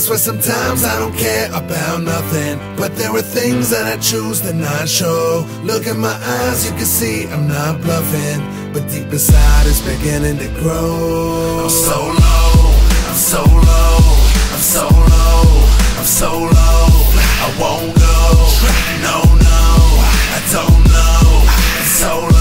swear sometimes I don't care about nothing, but there are things that I choose to not show. Look in my eyes, you can see I'm not bluffing, but deep inside it's beginning to grow. I'm so low, I'm so low, I'm so low, I'm so low, I won't go. No, no, I don't know, it's so low.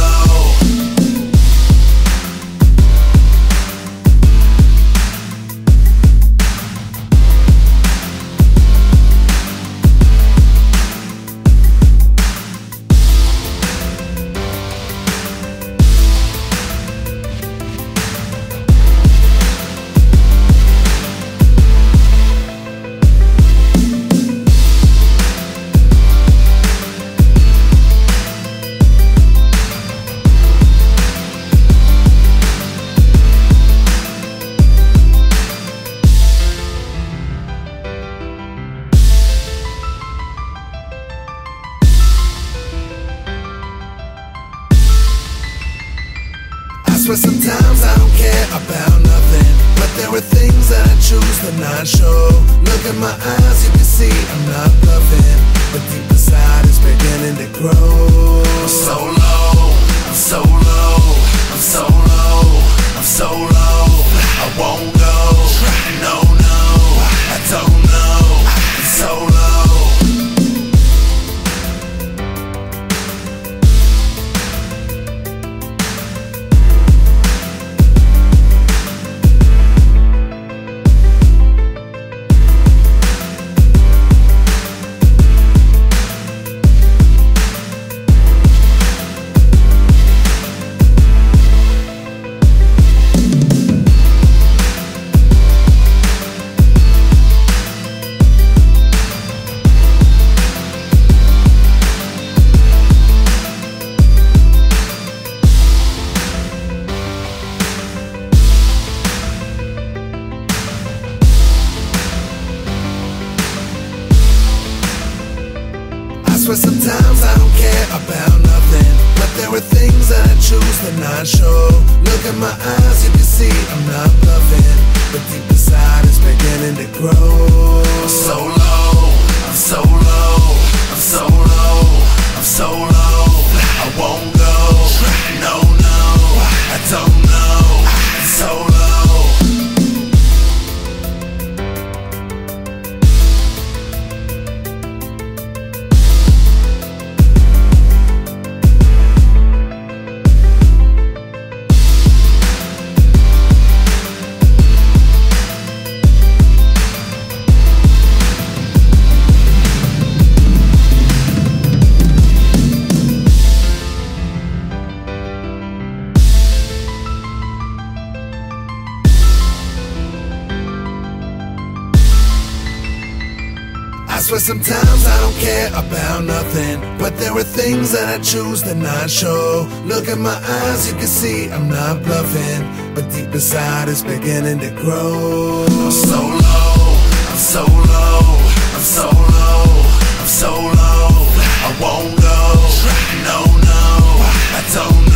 I swear sometimes I don't care about nothing, but there are things that I choose to not show. Look in my eyes, you can see I'm not bluffing, but deep inside it's beginning to grow. I'm so low, I'm so low, I'm so low, I'm so low, I won't go. No, no, I don't know, it's so low. I swear sometimes I don't care about nothing, but there are things that I choose to not show. Look in my eyes, you can see I'm not bluffing, but deep inside it's beginning to grow. I'm so low, I'm so low, I'm so low, I'm so low, I won't go. No, no, I don't know, it's so low. I swear sometimes I don't care about nothing, but there are things that I choose to not show. Look in my eyes, you can see I'm not bluffing, but deep inside it's beginning to grow. I'm so low, I'm so low, I'm so low, I'm so low, I won't go. No, no, I don't know.